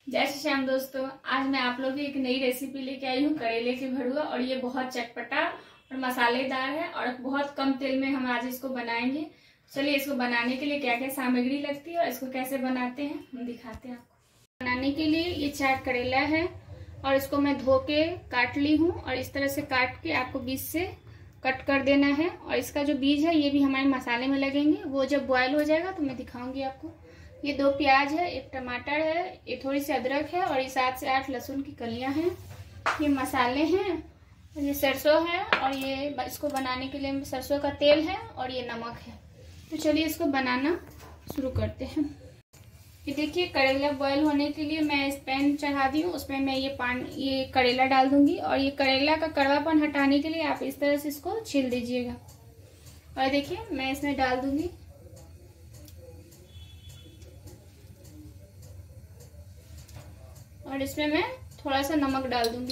जय श्री श्याम दोस्तों, आज मैं आप लोगों की एक नई रेसिपी लेके आई हूँ करेले की भरुआ। और ये बहुत चटपटा और मसालेदार है और बहुत कम तेल में हम आज इसको बनाएंगे। चलिए इसको बनाने के लिए क्या क्या सामग्री लगती है और इसको कैसे बनाते हैं हम दिखाते हैं आपको। बनाने के लिए ये 4 करेला है और इसको मैं धो के काट ली हूँ और इस तरह से काट के आपको बीज से कट कर देना है। और इसका जो बीज है ये भी हमारे मसाले में लगेंगे, वो जब बॉयल हो जाएगा तो मैं दिखाऊंगी आपको। ये 2 प्याज है, 1 टमाटर है, ये थोड़ी सी अदरक है और ये 7 से 8 लहसुन की कलियां हैं। ये मसाले हैं और ये सरसों है और ये इसको बनाने के लिए सरसों का तेल है और ये नमक है। तो चलिए इसको बनाना शुरू करते हैं। ये देखिए करेला बॉयल होने के लिए मैं इस पैन चढ़ा दी हूँ, उसमें मैं ये करेला डाल दूंगी। और ये करेला का कड़वापन हटाने के लिए आप इस तरह से इसको छील दीजिएगा। और देखिए मैं इसमें डाल दूंगी और इसमें मैं थोड़ा सा नमक डाल दूंगी।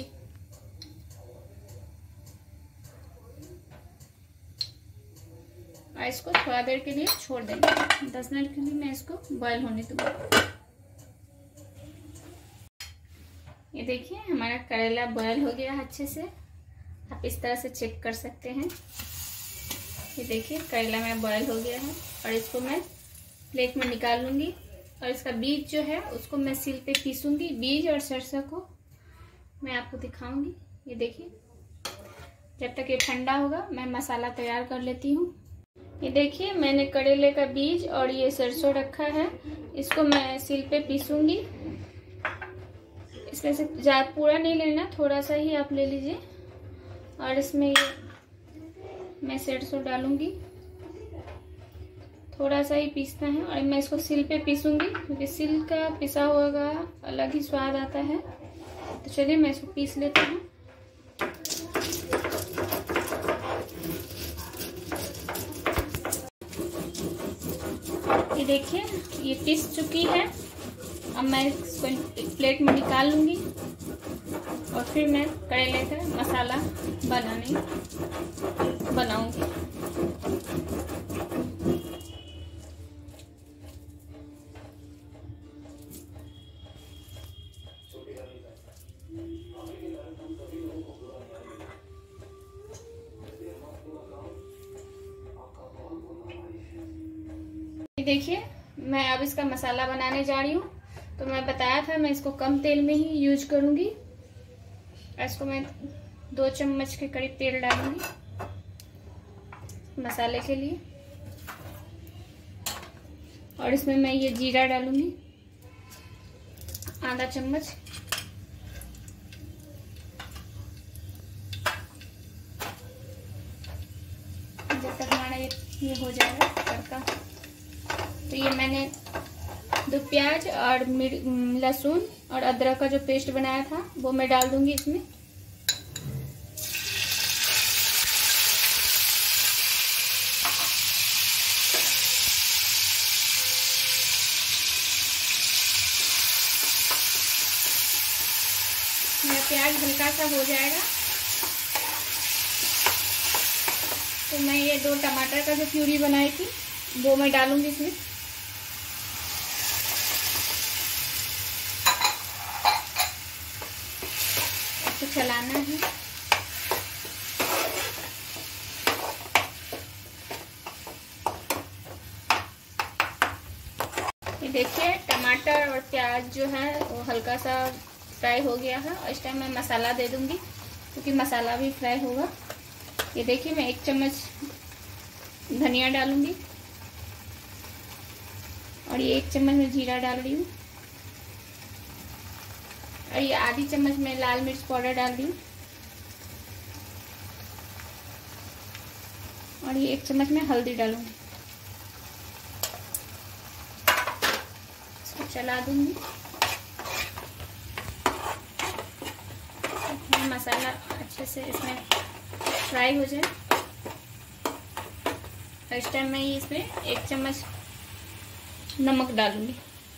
और इसको थोड़ा देर के लिए छोड़ देंगे, 10 मिनट के लिए मैं इसको बॉयल होने दूंगी। ये देखिए हमारा करेला बॉयल हो गया अच्छे से, आप इस तरह से चेक कर सकते हैं। ये देखिए करेला मेरा बॉयल हो गया है और इसको मैं प्लेट में निकाल लूंगी। और इसका बीज जो है उसको मैं सील पे पीसूंगी। बीज और सरसों को मैं आपको दिखाऊंगी। ये देखिए जब तक ये ठंडा होगा मैं मसाला तैयार कर लेती हूँ। ये देखिए मैंने करेले का बीज और ये सरसों रखा है, इसको मैं सील पे पीसूंगी। इसमें से ज़्यादा पूरा नहीं लेना, थोड़ा सा ही आप ले लीजिए। और इसमें ये मैं सरसों डालूंगी, थोड़ा सा ही पीसना है। और मैं इसको सिल पे पीसूंगी क्योंकि सिल का पिसा हुआ का अलग ही स्वाद आता है। तो चलिए मैं इसको पीस लेती हूँ। ये देखिए ये पीस चुकी है। अब मैं इसको एक प्लेट में निकाल लूंगी और फिर मैं करेले का मसाला बनाऊंगी। देखिए मैं अब इसका मसाला बनाने जा रही हूँ। तो मैं बताया था मैं इसको कम तेल में ही यूज करूंगी। इसको मैं 2 चम्मच के करीब तेल डालूंगी मसाले के लिए। और इसमें मैं ये जीरा डालूंगी आधा चम्मच। जब तक हमारा ये हो जाएगा तड़का। तो ये मैंने 2 प्याज और लहसुन और अदरक का जो पेस्ट बनाया था वो मैं डाल दूंगी इसमें। मेरा प्याज हल्का सा हो जाएगा तो मैं ये 2 टमाटर का जो प्यूरी बनाई थी वो मैं डालूंगी इसमें। इसको चलाना है। ये देखिए टमाटर और प्याज जो है वो हल्का सा फ्राई हो गया है। और इस टाइम मैं मसाला दे दूंगी क्योंकि मसाला भी फ्राई होगा। ये देखिए मैं 1 चम्मच धनिया डालूंगी और ये 1 चम्मच में जीरा डाल रही हूँ। और ये आधी चम्मच में लाल मिर्च पाउडर डाल रही हूँ। और ये 1 चम्मच में हल्दी डालूंगी। इसको चला दूंगी। मसाला अच्छे से इसमें फ्राई हो जाए। और इस टाइम मैं इसमें 1 चम्मच नमक डालूंगी।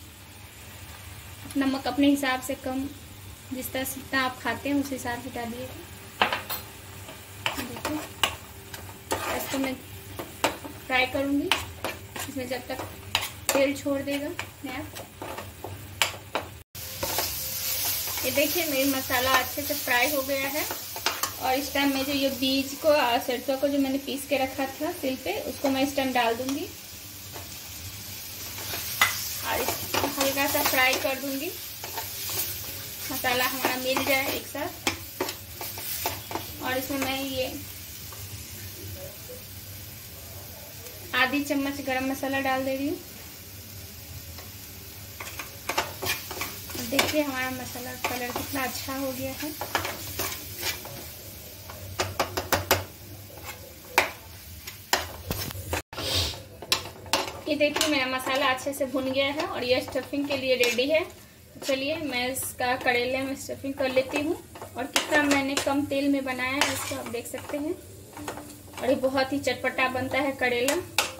नमक अपने हिसाब से कम, जिस तरह से जितना आप खाते हैं उस हिसाब से डालिएगा। देखिए इसको मैं फ्राई करूंगी इसमें जब तक तेल छोड़ देगा। मैं ये देखिए मेरी मसाला अच्छे से फ्राई हो गया है। और इस टाइम में जो ये बीज को और सरसों को जो मैंने पीस के रखा था सिल पे, उसको मैं इस टाइम डाल दूंगी और इसको हल्का सा फ्राई कर दूंगी, मसाला हमारा मिल जाए एक साथ। और इसमें मैं ये आधी चम्मच गरम मसाला डाल दे रही हूँ। देखिए हमारा मसाला कलर कितना अच्छा हो गया है। ये देखिए मेरा मसाला अच्छे से भुन गया है और ये स्टफिंग के लिए रेडी है। तो चलिए मैं इसका करेले में स्टफिंग कर लेती हूँ। और कितना मैंने कम तेल में बनाया है इसको आप देख सकते हैं। और ये बहुत ही चटपटा बनता है करेला।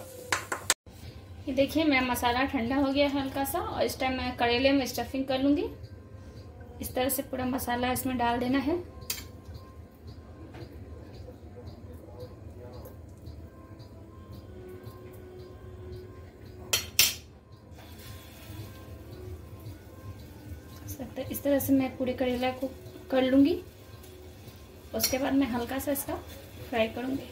ये देखिए मेरा मसाला ठंडा हो गया है हल्का सा, और इस टाइम मैं करेले में स्टफिंग कर लूँगी। इस तरह से पूरा मसाला इसमें डाल देना है। इस तरह से मैं पूरे करेला को कर लूँगी। उसके बाद मैं हल्का सा इसका फ्राई करूँगी।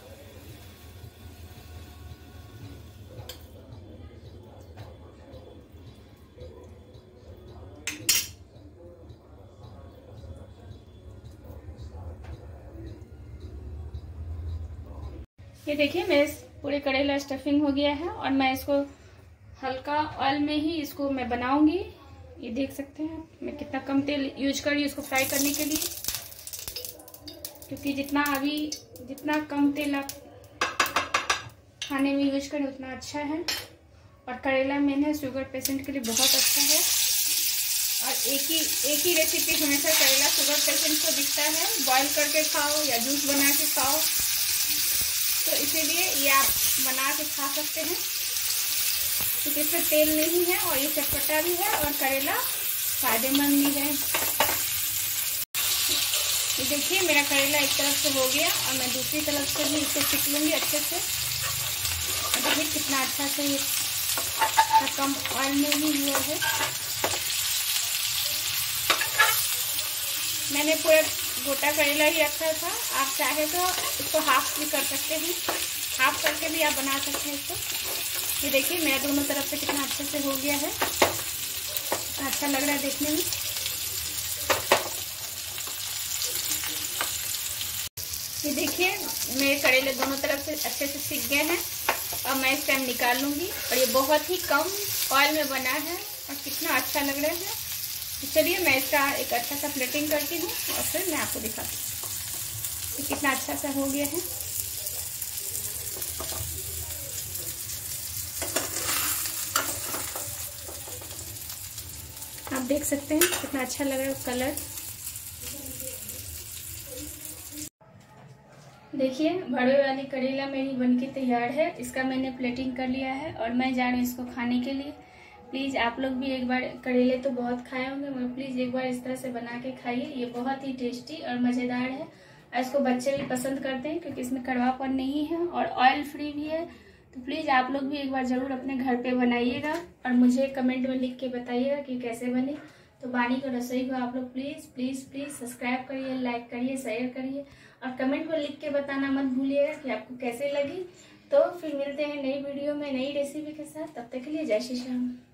ये देखिए मेरे पूरे करेला स्टफिंग हो गया है और मैं इसको हल्का ऑयल में ही इसको मैं बनाऊंगी। ये देख सकते हैं मैं कितना कम तेल यूज कर रही हूँ इसको फ्राई करने के लिए, क्योंकि जितना कम तेल आप खाने में यूज करें उतना अच्छा है। और करेला मैंने शुगर पेशेंट के लिए बहुत अच्छा है। और एक ही रेसिपी हमेशा करेला शुगर पेशेंट को दिखता है, बॉईल करके खाओ या जूस बना के खाओ, तो इसीलिए ये आप बना के खा सकते हैं, क्योंकि इसमें तेल नहीं है और ये चटपटा भी है और करेला फायदेमंद भी है। ये देखिए मेरा करेला एक तरफ से हो गया और मैं दूसरी तरफ से भी इसको सीख लूँगी अच्छे से। देखिए कितना अच्छा से ये कम ऑयल में ही हुआ है। मैंने पूरा गोटा करेला ही रखा था, आप चाहे तो इसको हाफ भी कर सकते हैं, हाफ करके भी आप बना सकते हैं इसको। ये देखिए मेरा दोनों तरफ से कितना अच्छे से हो गया है, अच्छा लग रहा है देखने में। ये देखिए मेरे करेले दोनों तरफ से अच्छे से सीख गए हैं और मैं इस टाइम निकाल लूँगी। और ये बहुत ही कम ऑयल में बना है और कितना अच्छा लग रहा है। तो चलिए मैं इसका एक अच्छा सा प्लेटिंग करती हूँ और फिर मैं आपको दिखाती हूँ कि कितना अच्छा सा हो गया है। आप देख सकते हैं कितना अच्छा लग रहा है कलर। देखिए भड़वे वाली करेला मेरी बनके तैयार है। इसका मैंने प्लेटिंग कर लिया है और मैं जा रही हूँ इसको खाने के लिए। प्लीज़ आप लोग भी एक बार, करेले तो बहुत खाए होंगे मगर प्लीज़ एक बार इस तरह से बना के खाइए। ये बहुत ही टेस्टी और मज़ेदार है और इसको बच्चे भी पसंद करते हैं क्योंकि इसमें कड़वापन नहीं है और ऑयल फ्री भी है। तो प्लीज़ आप लोग भी एक बार ज़रूर अपने घर पे बनाइएगा और मुझे कमेंट में लिख के बताइएगा कि कैसे बने। तो बानी को रसोई को आप लोग प्लीज़ प्लीज़ प्लीज़ सब्सक्राइब करिए, लाइक करिए, शेयर करिए और कमेंट में लिख के बताना मत भूलिएगा कि आपको कैसे लगी। तो फिर मिलते हैं नई वीडियो में नई रेसिपी के साथ। तब तक के लिए जय श्री राम।